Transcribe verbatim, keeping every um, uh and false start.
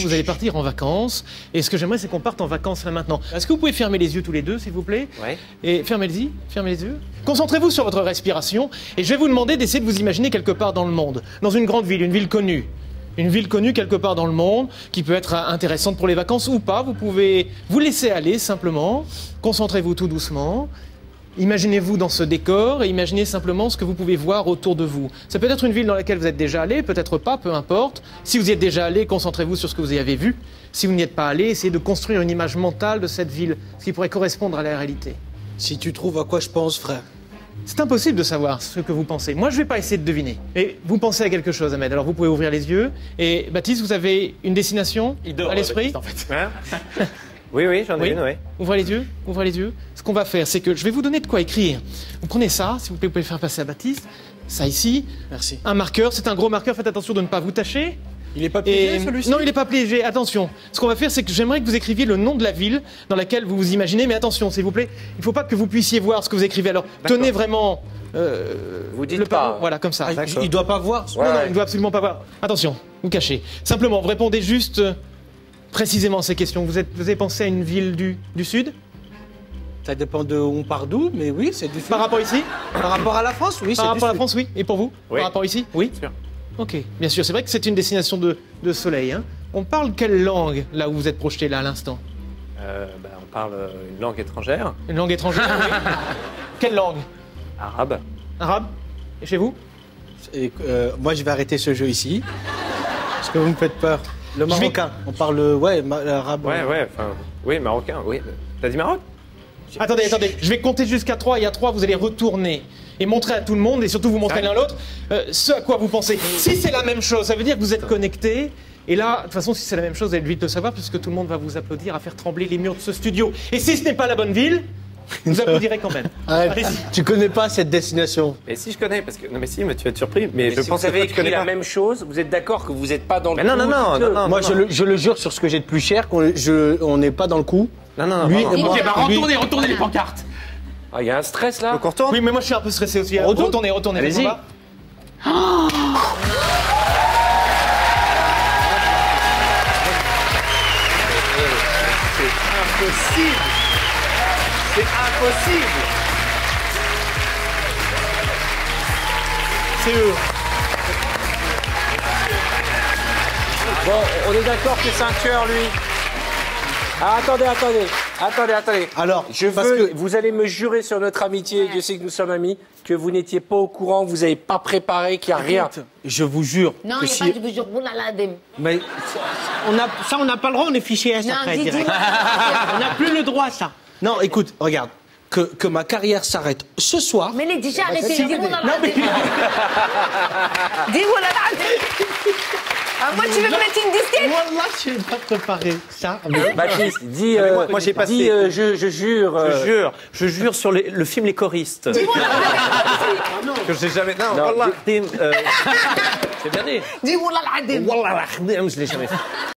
vous allez partir en vacances. Et ce que j'aimerais, c'est qu'on parte en vacances là maintenant. Est-ce que vous pouvez fermer les yeux tous les deux, s'il vous plaît? Ouais. Et fermez les yeux, fermez les yeux. Concentrez-vous sur votre respiration. Et je vais vous demander d'essayer de vous imaginer quelque part dans le monde. Dans une grande ville, une ville connue. Une ville connue quelque part dans le monde, qui peut être intéressante pour les vacances ou pas. Vous pouvez vous laisser aller simplement. Concentrez-vous tout doucement. Imaginez-vous dans ce décor et imaginez simplement ce que vous pouvez voir autour de vous. Ça peut être une ville dans laquelle vous êtes déjà allé, peut-être pas, peu importe. Si vous y êtes déjà allé, concentrez-vous sur ce que vous y avez vu. Si vous n'y êtes pas allé, essayez de construire une image mentale de cette ville, ce qui pourrait correspondre à la réalité. Si tu trouves à quoi je pense, frère. C'est impossible de savoir ce que vous pensez. Moi, je ne vais pas essayer de deviner. Mais vous pensez à quelque chose, Ahmed. Alors, vous pouvez ouvrir les yeux. Et Baptiste, vous avez une destination Il dort, à l'esprit? en fait. Hein? Oui, oui, j'en ai Oui. une, oui. Ouvrez les yeux, ouvrez les yeux. Ce qu'on va faire, c'est que je vais vous donner de quoi écrire. Vous prenez ça, si vous pouvez, vous pouvez le faire passer à Baptiste. Ça ici. Merci. Un marqueur, c'est un gros marqueur. Faites attention de ne pas vous tâcher. Il est pas piégé, Et... celui-ci? Non, il n'est pas piégé. Attention. Ce qu'on va faire, c'est que j'aimerais que vous écriviez le nom de la ville dans laquelle vous vous imaginez. Mais attention, s'il vous plaît, il ne faut pas que vous puissiez voir ce que vous écrivez. Alors, tenez vraiment euh, Vous dites le pas. panneau. Voilà, comme ça. Ah, il doit pas voir. Ouais, non, non, ouais. il ne doit absolument pas voir. Attention, vous cachez. Simplement, vous répondez juste euh, précisément à ces questions. Vous, êtes, vous avez pensé à une ville du, du Sud? Ça dépend de où on part d'où, mais oui, c'est du Par rapport ici? Par rapport à la France, oui, c'est Par du rapport à la Sud. France, oui. Et pour vous? Oui. Par rapport ici? Oui. Sûr. Ok, bien sûr. C'est vrai que c'est une destination de, de soleil. Hein. On parle quelle langue, là où vous êtes projeté, là, à l'instant? Euh, bah, on parle euh, une langue étrangère, Une langue étrangère, oui. Quelle langue? arabe. Arabe? Et chez vous? Et, euh, moi, je vais arrêter ce jeu ici, parce que vous me faites peur. Le vais- marocain, on parle, ouais, ma- l'arabe. Ouais, ouais, enfin, oui, marocain, oui. T'as dit Maroc? Attendez, attendez. Je vais compter jusqu'à trois, et à trois, vous allez retourner et montrer à tout le monde, et surtout vous montrer l'un l'autre, euh, ce à quoi vous pensez. Si c'est la même chose, ça veut dire que vous êtes connectés. Et là, de toute façon, si c'est la même chose, vous allez vite le savoir, puisque tout le monde va vous applaudir à faire trembler les murs de ce studio. Et si ce n'est pas la bonne ville, vous applaudirez quand même. Arrête, Allez-y. tu connais pas cette destination. Mais si, je connais, parce que... Non, mais si, mais tu vas être surpris, mais, Mais je si pense vous avez que toi, tu écrit connais la pas. même chose, vous êtes d'accord que vous n'êtes pas dans le Mais non, coup, non, non, dites-le. non, non. Moi, je, le, je le jure sur ce que j'ai de plus cher, qu'on je, on n'est pas dans le coup. Non, non, non, Lui pardon. et moi. Ok, bah lui- retournez, retournez les pancartes. Ah, il y a un stress là. Donc on retourne? Oui, mais moi je suis un peu stressé aussi. hein. Retourne. Retournez, retournez. Allez-y. on va. Impossible. C'est impossible. C'est eux. Bon, on est d'accord que c'est un tueur, lui. Ah, attendez, attendez, attendez, attendez. Alors, Je parce veux, que- vous allez me jurer sur notre amitié, Dieu sait que nous sommes amis, que vous n'étiez pas au courant, que vous n'avez pas préparé, qu'il n'y a rien. Je vous jure Non, que il n'y a si... pas de mesure. Oulala, dem. Mais on a, ça, on n'a pas le droit, on est fiché S Non, après, dis- direct. dis-moi. On n'a plus le droit, ça. Non, écoute, regarde. Que, que ma carrière s'arrête ce soir. Mais il est déjà arrêté. si, Dis mais- oulala, non, mais- dem. Dis oulala, dem. Ah, moi, tu veux me mettre une disquette? Wallah, je n'ai pas préparé ça. mais- Baptiste, dis, mais euh, moi- moi, j'ai passé- dis euh, je, je jure. euh, Je jure, je jure sur les- le film Les Choristes. Dis oulala, dem. Que j'ai jamais... Non, Non, Wallah, Tim, euh, j'ai bien dit. Dis oulala, dem. Wallah, je l'ai jamais fait.